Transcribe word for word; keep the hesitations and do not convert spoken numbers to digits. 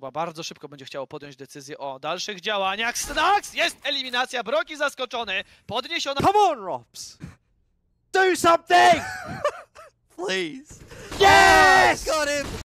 chyba bardzo szybko będzie chciało podjąć decyzję o dalszych działaniach. Snax! Jest eliminacja, Broki zaskoczony, podniesiona... Come on, Robs! Do something! Please. Yes! Got him!